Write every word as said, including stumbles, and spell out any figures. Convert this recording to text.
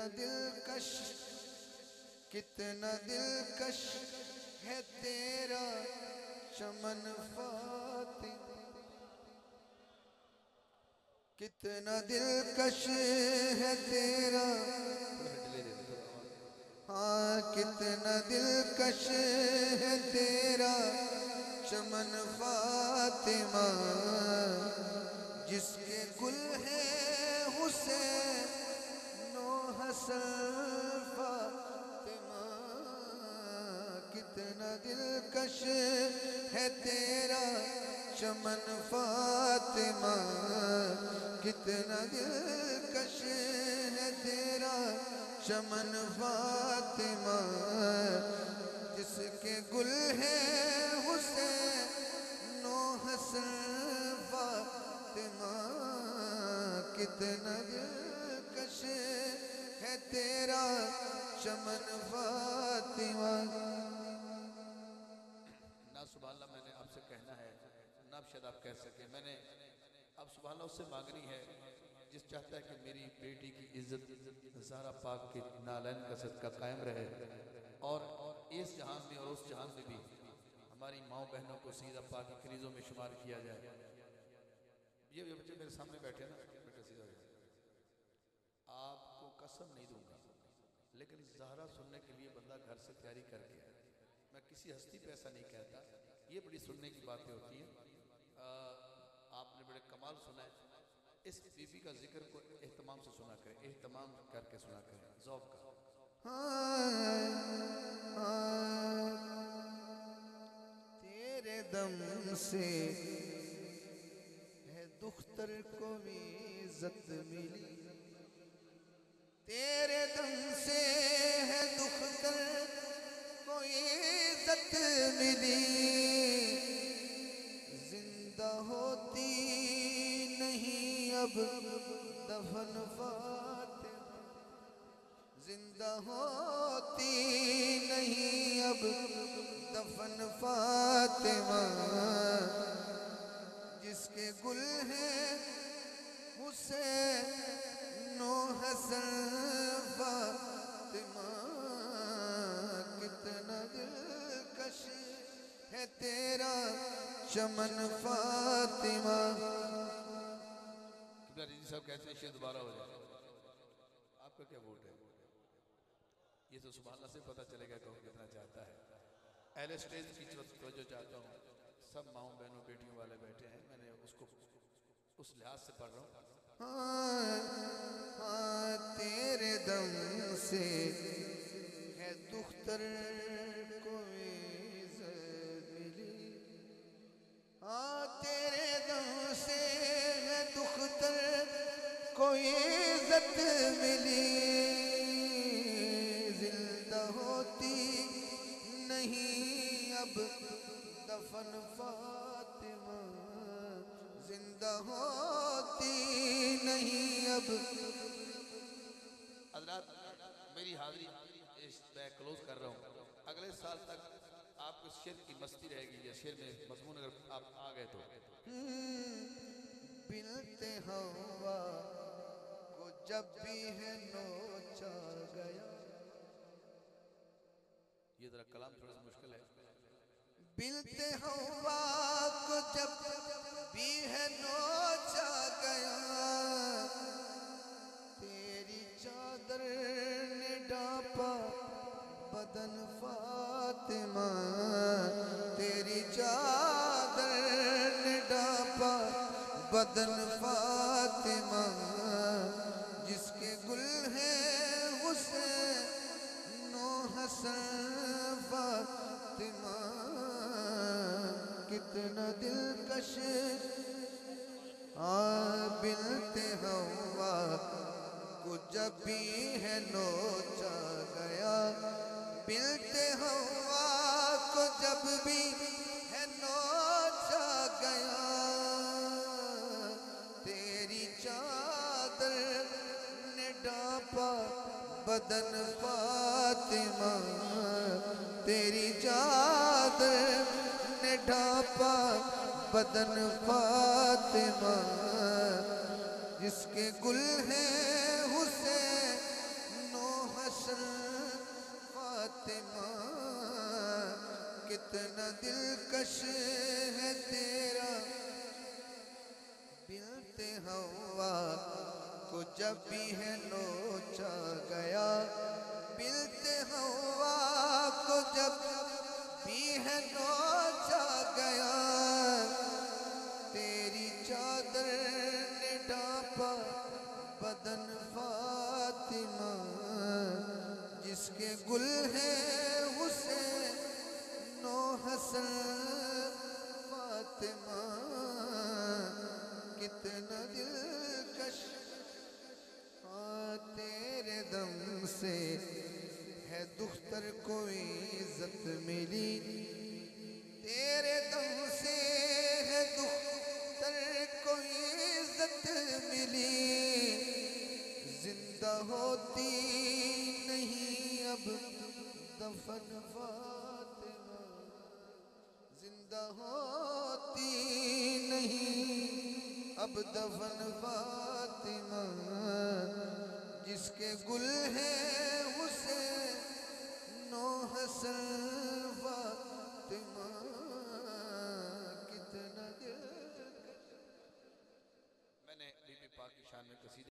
दिलकश कितना दिलकश है तेरा चमन फातिमा, कितना दिलकश है तेरा, हाँ कितना दिलकश है तेरा चमन फातिमा, जिसके गुल है हुसैन नो हसन फातिमा। कितना दिलकश है तेरा चमन फातिमा, कितना दिलकश है तेरा चमन फातिमा, जिसके गुल है हुसैन नो हसन फातिमा। कितना दिलकश है तेरा चमन फातिमा। ना सुभान अल्लाह मैंने आपसे कहना है, ना शायद आप कह सके, मैंने अब सुभान अल्लाह उससे मांगनी है जिस चाहता है कि मेरी बेटी की इज्जत ज़हरा पाक के नालैन का सदका कायम रहे और इस जहान में और उस जहान में भी हमारी माओ बहनों को सीधा पाक की कनीज़ों में शुमार किया जाए। ये बच्चे मेरे सामने बैठे ना, बेटा सीधा आपको कसम नहीं दूंगा, लेकिन ज़हरा सुनने के लिए बंदा घर से तैयारी करके, मैं किसी हस्ती पे ऐसा नहीं कहता, ये बड़ी सुनने की बातें होती हैं। आपने बड़े कमाल सुना है, इस बीबी का जिक्र को एहतमाम से सुना करें, एहतमाम करके सुना करें, ज़ौक़ का। तेरे दम से है दुख्तर को इज्जत मिली, तेरे दम से है दुख्तर को इज्जत मिली, जिंदा होती नहीं अब दफन फातिमा, जिंदा होती नहीं अब दफन फातिमा, जिसके गुल हैं हुसैन नो हसन फातिमा। कितना दिलकश है तेरा चमन फातिमा। रिजी साहब कहते हैं शेर दोबारा हो जाए, आपका क्या वोट है? ये तो सुभान अल्लाह से पता चलेगा कौन कितना चाहता है। एल स्टेज की जो जो चाहता हूँ, सब माओ बहनों बेटियों वाले बैठे हैं, मैंने उसको उस लिहाज से पढ़ रहा हूँ। हाँ, हाँ तेरे दम से है दुख्तर को इज्जत मिली, हाँ तेरे दम से है दुख्तर को इज्जत मिली, जिंदा होती नहीं अब दफन फातिमा, जिंदा होती नहीं अब। हज़रात मेरी हाज़री मैं क्लोज कर रहा हूँ, अगले साल तक आपको शेर की मस्ती रहेगी, या शेर में मजमून अगर आप आ गए तो। बिलते हवा को जब भी है नोचा गया, ये जरा कलाम थोड़ा सा मुश्किल है। बिलते हवा को जब भी है नोचा गया, तेरी चादर ने ढांपा बदन फातिमा, तेरी चादर ने ढांपा बदन फातिमा, जिसके गुल हैं हुसैन नो हसन फातिमा। कितना दिलकश आ बिलते हवा को जब भी है नोचा गया, बिलते हवा को जब भी है नोचा गया, तेरी चादर ने ढांपा बदन फातिमा, तेरी चादर ने ढांपा बदन फातिमा, जिसके गुल हैं हुसैन नो हसन फातिमा, कितना दिलकश है तेरा। बिनते हवा को जब भी है नोचा गया, बिनते हवा को जब भी है नोचा गया, तेरी चादर ने ढांपा बदन फातिमा, जिसके गुल है हुसैन नो हसन फातिमा, कितना दिलकश। हाँ तेरे दम से है दुख्तर को इज्जत मिली, तेरे दम से है दुख्तर को इज्जत मिली। जिंदा होती नहीं अब दफन फातिमा, जिंदा होती नहीं अब दफन फातिमा, जिसके गुल है हुसैन नो हसन